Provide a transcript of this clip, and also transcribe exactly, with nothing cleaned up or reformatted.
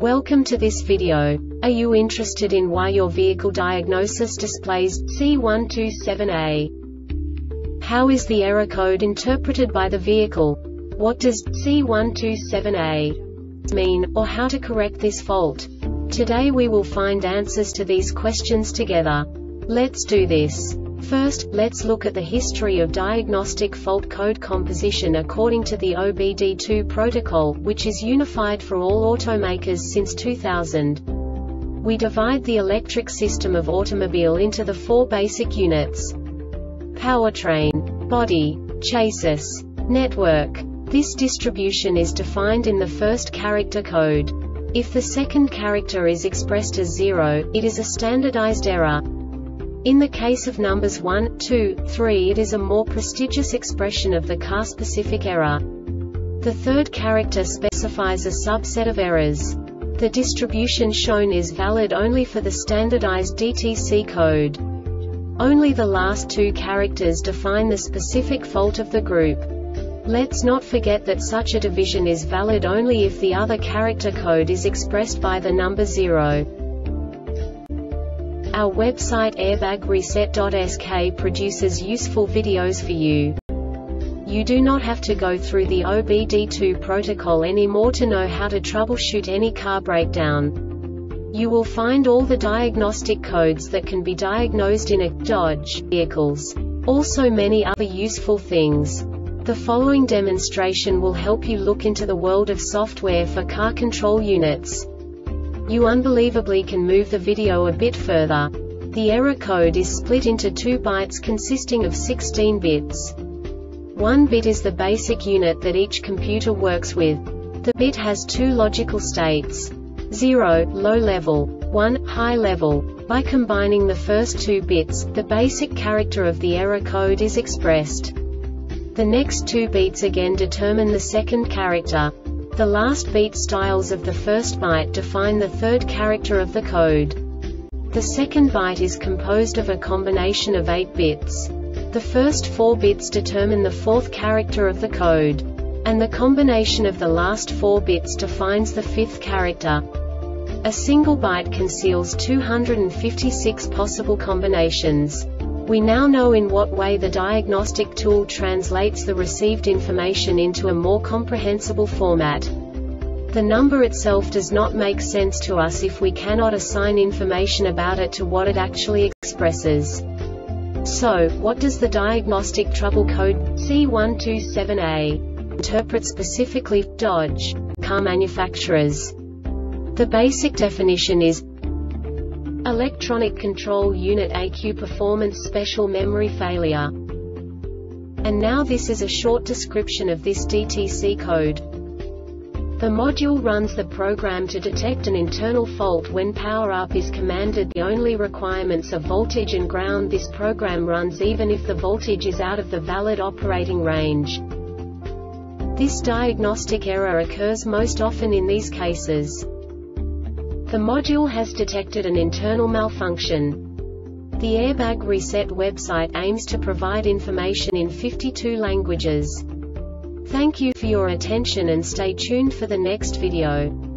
Welcome to this video. Are you interested in why your vehicle diagnosis displays C one two seven A? How is the error code interpreted by the vehicle? What does C one two seven A mean, or how to correct this fault? Today we will find answers to these questions together. Let's do this. First, let's look at the history of diagnostic fault code composition according to the O B D two protocol, which is unified for all automakers since two thousand. We divide the electric system of automobile into the four basic units: powertrain, body, chassis, network. This distribution is defined in the first character code. If the second character is expressed as zero, it is a standardized error. In the case of numbers one, two, three, it is a more prestigious expression of the car-specific error. The third character specifies a subset of errors. The distribution shown is valid only for the standardized D T C code. Only the last two characters define the specific fault of the group. Let's not forget that such a division is valid only if the other character code is expressed by the number zero. Our website airbag reset dot S K produces useful videos for you. You do not have to go through the O B D two protocol anymore to know how to troubleshoot any car breakdown. You will find all the diagnostic codes that can be diagnosed in a Dodge vehicles. Also many other useful things. The following demonstration will help you look into the world of software for car control units. You unbelievably can move the video a bit further. The error code is split into two bytes consisting of sixteen bits. One bit is the basic unit that each computer works with. The bit has two logical states: zero, low level, one, high level. By combining the first two bits, the basic character of the error code is expressed. The next two bits again determine the second character. The last beat styles of the first byte define the third character of the code. The second byte is composed of a combination of eight bits. The first four bits determine the fourth character of the code. And the combination of the last four bits defines the fifth character. A single byte conceals two hundred fifty-six possible combinations. We now know in what way the diagnostic tool translates the received information into a more comprehensible format. The number itself does not make sense to us if we cannot assign information about it to what it actually expresses. So, what does the diagnostic trouble code C one two seven A interpret specifically for Dodge car manufacturers? The basic definition is Electronic Control Unit E Q Performance Special Memory Failure. And now this is a short description of this D T C code. The module runs the program to detect an internal fault when power-up is commanded. The only requirements are voltage and ground. This program runs even if the voltage is out of the valid operating range. This diagnostic error occurs most often in these cases. The module has detected an internal malfunction. The Airbag Reset website aims to provide information in fifty-two languages. Thank you for your attention and stay tuned for the next video.